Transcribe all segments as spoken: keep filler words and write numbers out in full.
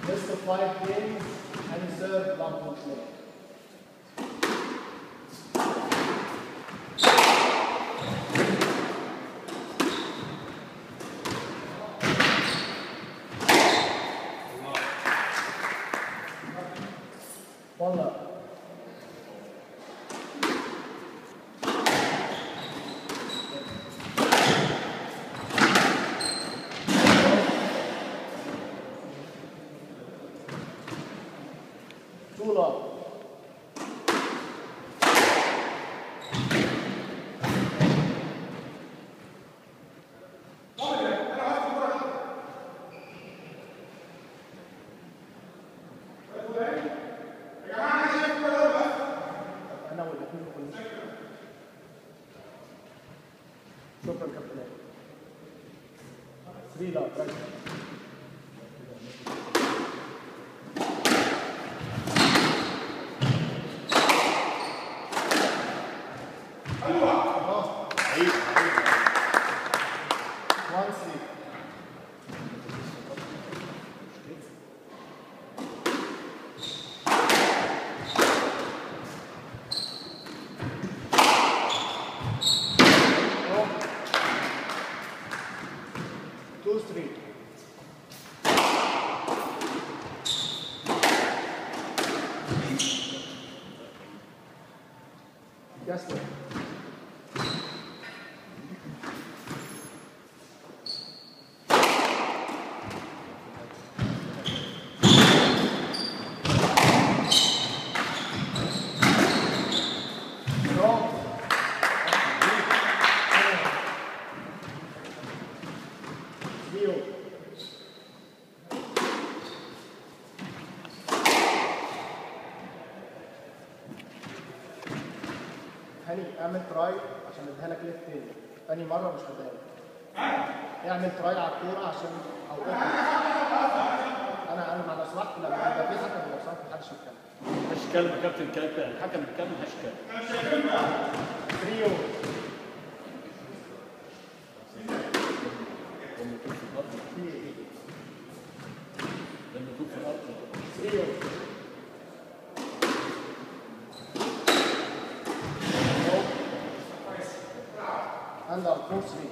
Best of five games and serve one point play. One love. Two love. شكرا كابتن. ثلاثة لا ركز. Two, three. Yes, sir. هاني اعمل تراي عشان اديها لك ليفت تاني، تاني مره مش هديها لك. اعمل تراي على الكوره عشان اوقفك. انا انا ما لو سمحت لما يبقى في حكم لو سمحت محدش يتكلم. مفيش كلمه كابتن كابتن الحكم بيتكلم مفيش كلمه. تريو لما تشوف في الارض لما تشوف في الارض تريو and our four three.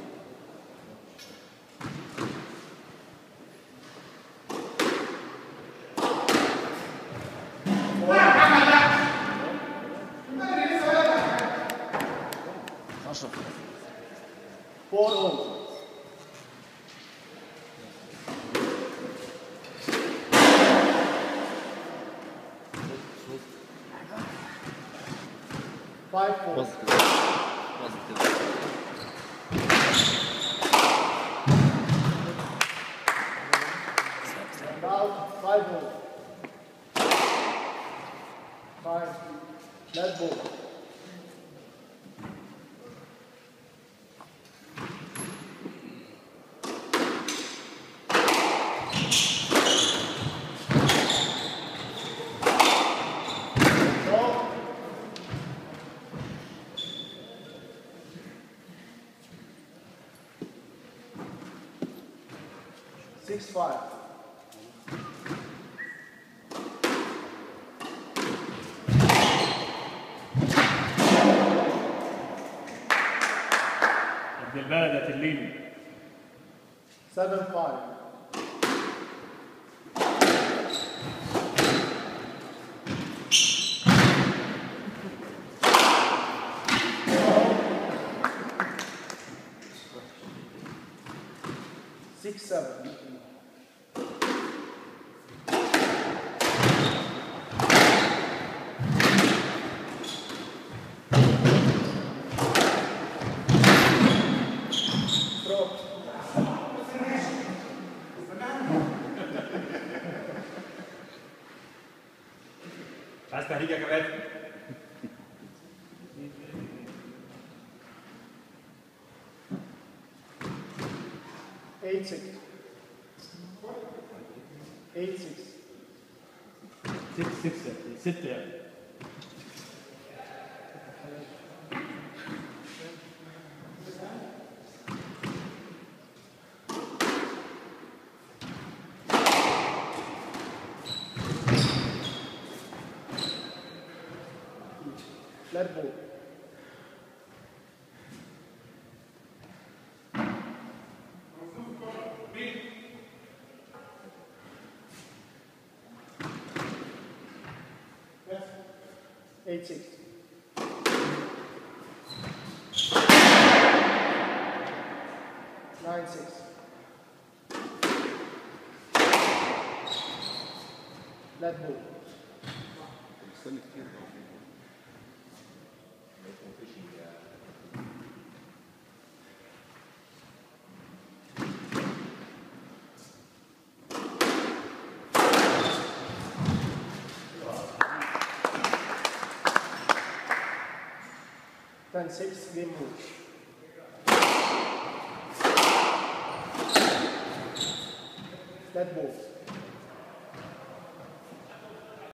Four all. Five four. Positive. Positive. About five ball. Five. Let ball. Six five. ابن البلد يا تليني. Seven five. Six seven. عايز تهريج يا كباتن؟ Eight six. Eight six. ست ستة ستة يعني. flat ball. eight six. nine six. flat ball. استنى كتير. ten six game move. Flat ball.